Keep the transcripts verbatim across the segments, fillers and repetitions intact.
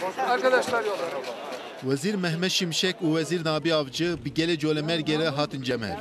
Arkadaşlar yola. Vezir Mehmet Şimşek ve Vezir Nabi Avcı bir gele colemer gere hatın cemel.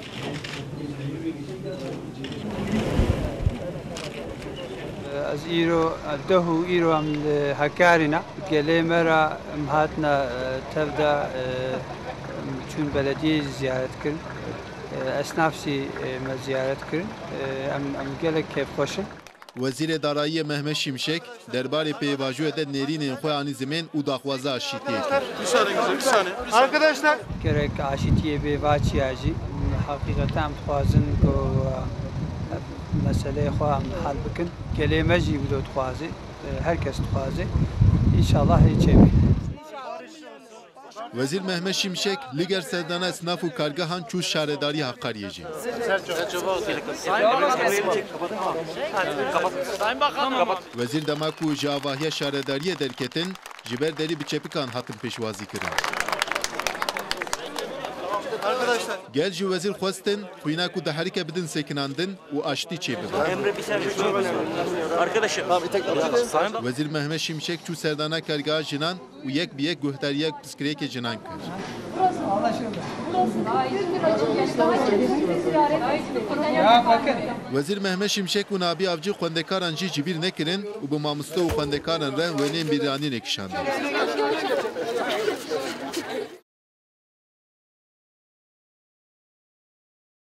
از ایرو ده ایرو هم هکارینا گله مرا مهاتنا تبدا چون بلدی زیارت کن اسنافسی ما زیارت کن ام ام گله کیف خوشن Vezir Darayı Mehmet Şimşek derbarı peyvaju eden nerinin xoyani zemin u daxwaza şitiye. Bir saniye güzel, bir saniye. Arkadaşlar. gerek aşitiye be vaçiyacı hakikaten xwazin ko mesele xwam hal bikin gele meji bu xwazi herkes xwazi inşallah hiç Vezir Mehmet Şimşek liger serdana esnaf u kargahan çu şaredari Hakkari'ci. Vezir Damaku Javahiye şaredariye derketin jiber deri biçepikan hatın peşvazi kirin. Arkadaşlar. Gel ji vezir xwestin xwîna ku deherike bidin sekinandin û aştî çêbibin. Emre bir servis arkadaşım. Vezir Mehmet Şimşek çû serdana kargaha jinan û yek bi yek guhdariyek piskirêkê jinan kir. Vezir Mehmet Şimşek û Nabi Avcı xwendekaran jî cibîr nekirin û bi mamoste û xwendekaran re wêneyên bîranî nekişandin.